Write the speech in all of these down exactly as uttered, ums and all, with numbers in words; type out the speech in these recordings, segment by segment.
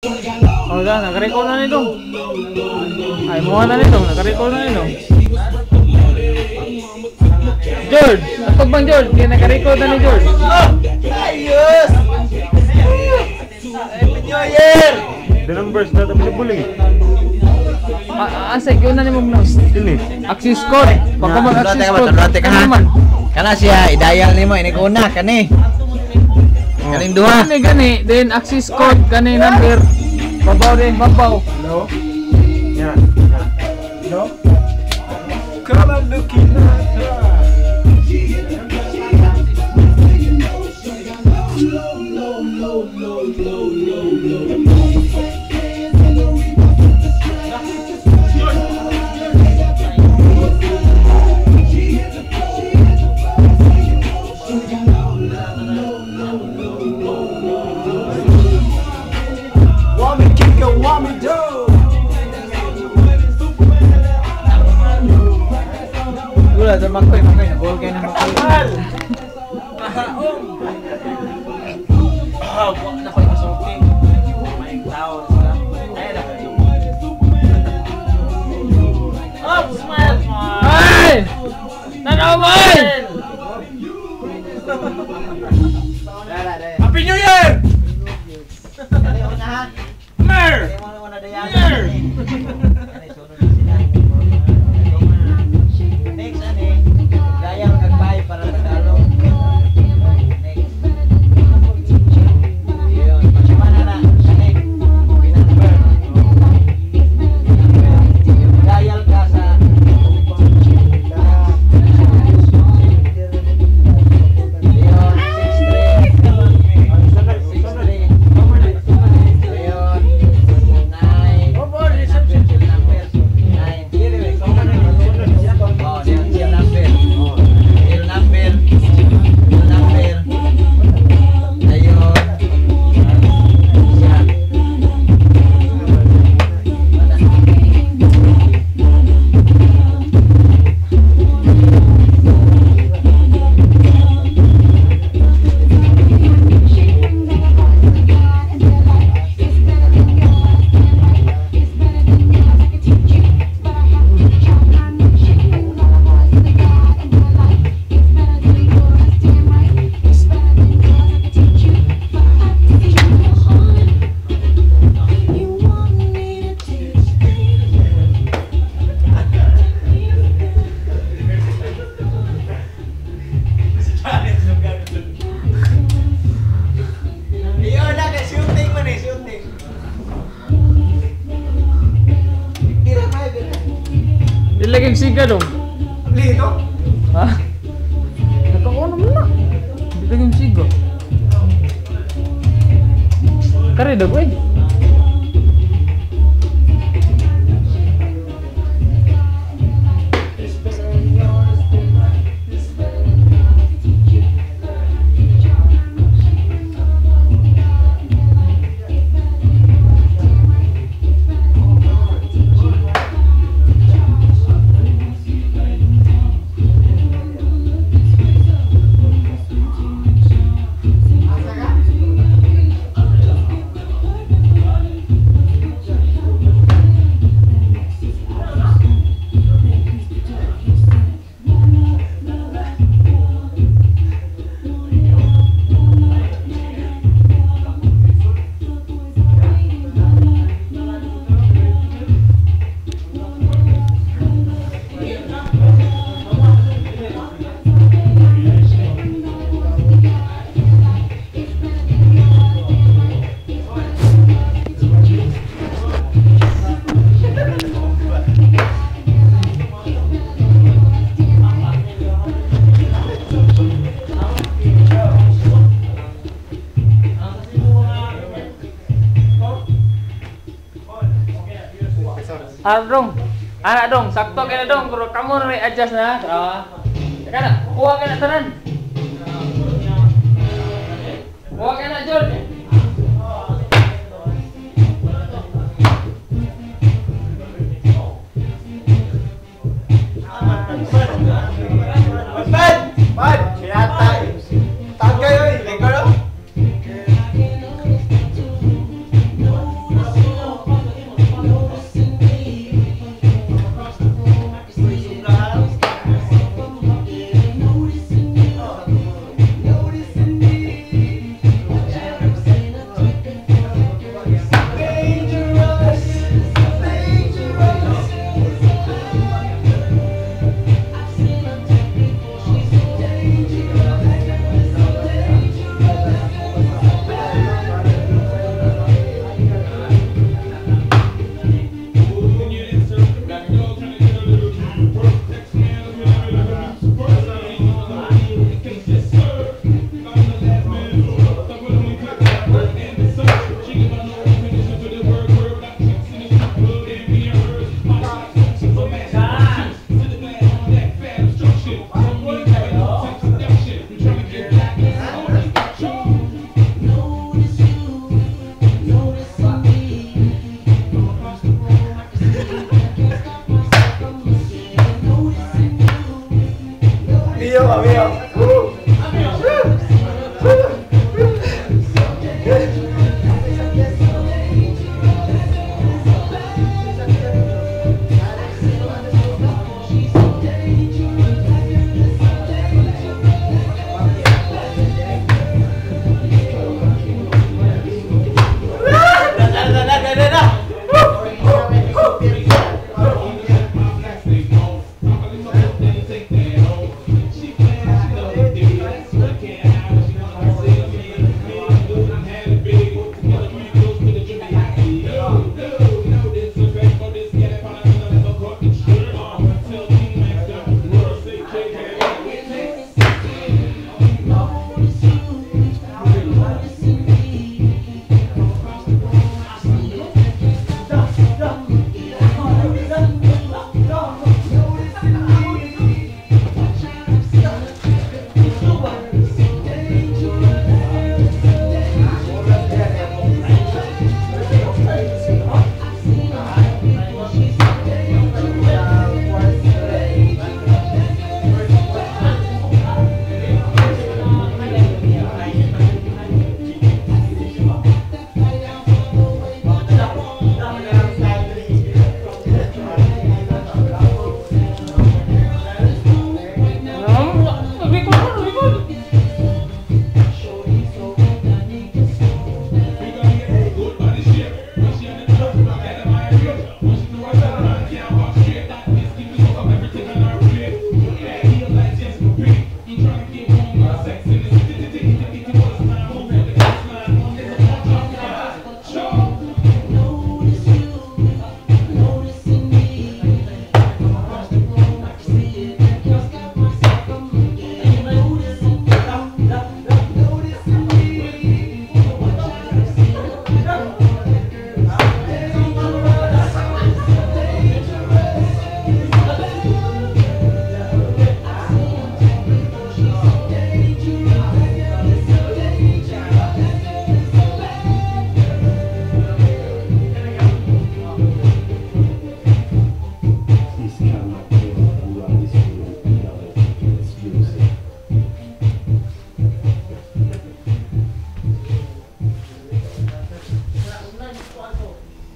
Oh, dah, nag-record na nito. Ay, mo na nito, nag-record na nito. George, ako bang George? Kaya nag-record na ni George. Oh! Ayos! Happy New Year! The numbers na tabi buling. Ah, asa gyud na nimo mouse. Dili. Access code. Pagka mag access code. Rote ka ha. Kana siya i-dial nimo ini kuna kani. Kaning duha. Kani gani, then access code kani number. Babaw din, babaw. Hello? Yeah. Hello? Come on looking at Wala sa makoy, makoy na goal kayo na makoy. Mahaong! Ah, wak na ko'y masulting. May tao sila. Ay, na kayo. Oh, smile! Ay! Tanaw mo! Happy New Year! Mer! Mer! Next ani, gaya magbahay para Tagalog. Next. Yun, pasimana na. Kani, pinumber. Gayal ka sa Ilagay siga dong. Lito? Ha? Nakakuha naman na. Ilagay siga. Kare daw eh. Ah, dong. Anak dong, sakto kena dong. Kalau kamu nanti adjust na. Ah. Teka na, kuha ka na tanan. Kuha ka na, Jod. Bad! Bad! Sinata! Tag kayo eh! Lingkar oh!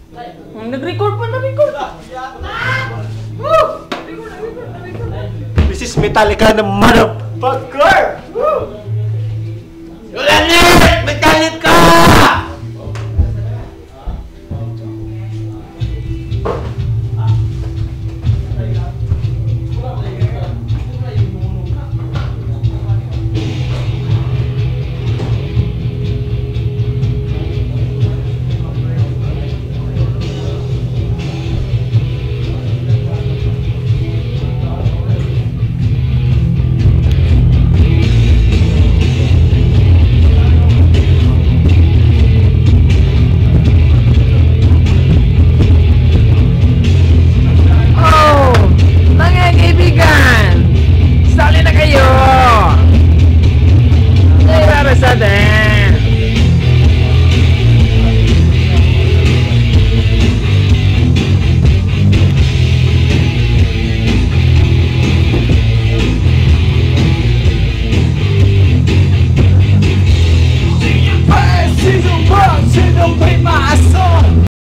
Hmm, nag-record pa, nag-record. Woo! Nag-record, nag-record, nag-record. This is Metallica na motherfucker! Ulan Metallica!